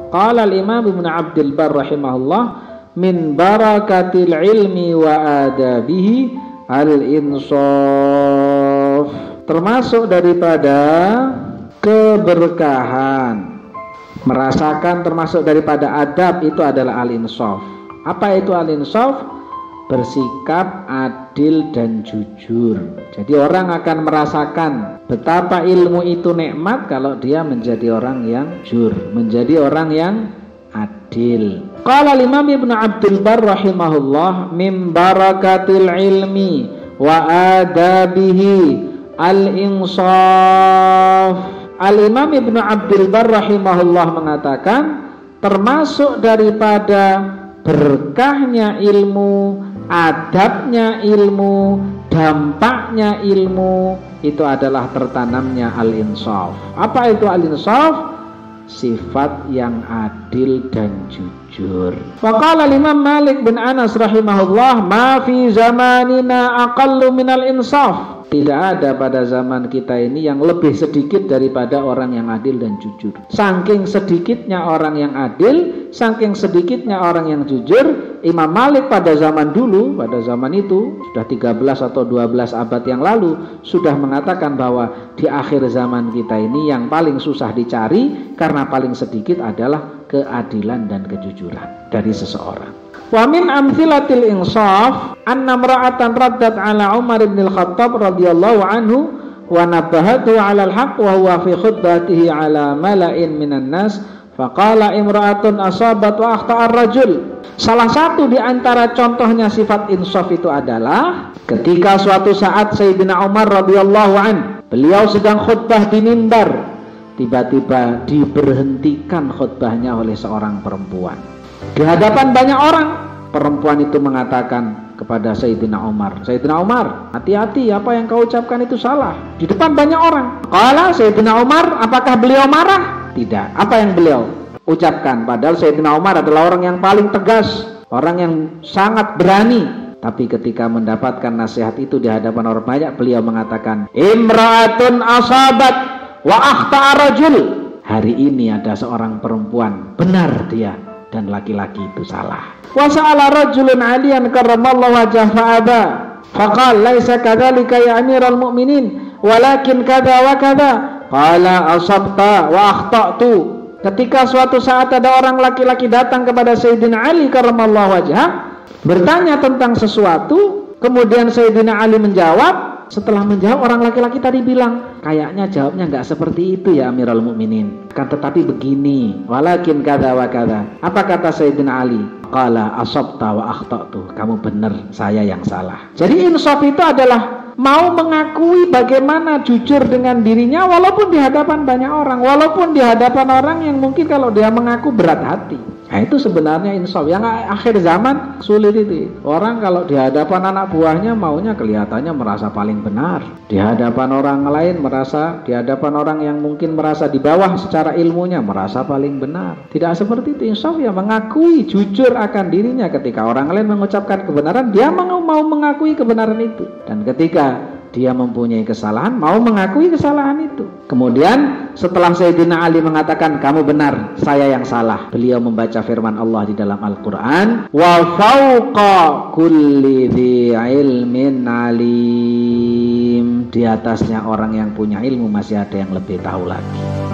Qala al-Imam Ibnu Abdul Barr rahimahullah, min barakatil ilmi wa adabihi al-insaf. Termasuk daripada keberkahan, merasakan termasuk daripada adab itu adalah al-insaf. Apa itu al-insaf? Bersikap adil dan jujur. Jadi orang akan merasakan betapa ilmu itu nikmat kalau dia menjadi orang yang jujur, menjadi orang yang adil. Qala Imam Ibnu Abdul Barr rahimahullah, min barakatil ilmi wa adabihi al-insaf. Al-Imam Ibnu Abdul Barr rahimahullah mengatakan, termasuk daripada berkahnya ilmu, adabnya ilmu, dampaknya ilmu, itu adalah tertanamnya al-insaf. Apa itu al-insaf? Sifat yang adil dan jujur. Faqala Imam Malik bin Anas rahimahullah, ma fi zamanina aqallu minal insaf. Tidak ada pada zaman kita ini yang lebih sedikit daripada orang yang adil dan jujur. Saking sedikitnya orang yang adil, saking sedikitnya orang yang jujur, Imam Malik pada zaman dulu, pada zaman itu sudah 13 atau 12 abad yang lalu, sudah mengatakan bahwa di akhir zaman kita ini yang paling susah dicari karena paling sedikit adalah keadilan dan kejujuran dari seseorang. Wa min amthilatil insaf anna imra'atan raddat ala Umar bin al-Khattab radhiyallahu anhu wa nabahatu ala al-haq wa huwa fi khutbatihi ala mala'in minan nas faqala imra'atun asabat wa akhta'a ar-rajul. Salah satu di antara contohnya sifat insaf itu adalah ketika suatu saat Sayyidina Umar radhiyallahu an, beliau sedang khutbah di mimbar, tiba-tiba diberhentikan khutbahnya oleh seorang perempuan. Di hadapan banyak orang, perempuan itu mengatakan kepada Sayyidina Umar, Sayyidina Umar, hati-hati, apa yang kau ucapkan itu salah. Di depan banyak orang. Qala Sayyidina Umar, apakah beliau marah? Tidak. Apa yang beliau ucapkan? Padahal Sayyidina Umar adalah orang yang paling tegas, orang yang sangat berani. Tapi ketika mendapatkan nasihat itu di hadapan orang banyak, beliau mengatakan, imra'atun asabat wa akhta'a rajul. Hari ini ada seorang perempuan, benar dia, dan laki-laki itu salah. Wa sa'ala rajulun 'aliyan karramallahu wajhahu fa'aba faqala laisa kadzalika ya amiral mu'minin walakin kadza wa kadza qala asabta wa akhta'tu. Ketika suatu saat ada orang laki-laki datang kepada Sayyidina Ali karramallahu wajhahu bertanya tentang sesuatu, kemudian Sayyidina Ali menjawab. Setelah menjawab, orang laki-laki tadi bilang, kayaknya jawabnya nggak seperti itu ya Amirul Mukminin, kan tetapi begini, walakin kadza wa kadza. Apa kata Sayyidina Ali? Qala asabta wa akhta'tu. Kamu benar, saya yang salah. Jadi insaf itu adalah mau mengakui bagaimana jujur dengan dirinya walaupun di hadapan banyak orang, walaupun di hadapan orang yang mungkin kalau dia mengaku berat hati. Nah itu sebenarnya insaf. Yang akhir zaman sulit itu. Orang kalau di hadapan anak buahnya maunya kelihatannya merasa paling benar. Di hadapan orang lain merasa, di hadapan orang yang mungkin merasa di bawah secara ilmunya merasa paling benar. Tidak seperti itu. Insaf ya mengakui jujur akan dirinya. Ketika orang lain mengucapkan kebenaran, dia mau mengakui kebenaran itu. Dan ketika dia mempunyai kesalahan, mau mengakui kesalahan itu. Kemudian setelah Sayyidina Ali mengatakan kamu benar, saya yang salah, beliau membaca firman Allah di dalam Al-Quran, wa fawqa kulli dhi ilmin alim. Di atasnya orang yang punya ilmu masih ada yang lebih tahu lagi.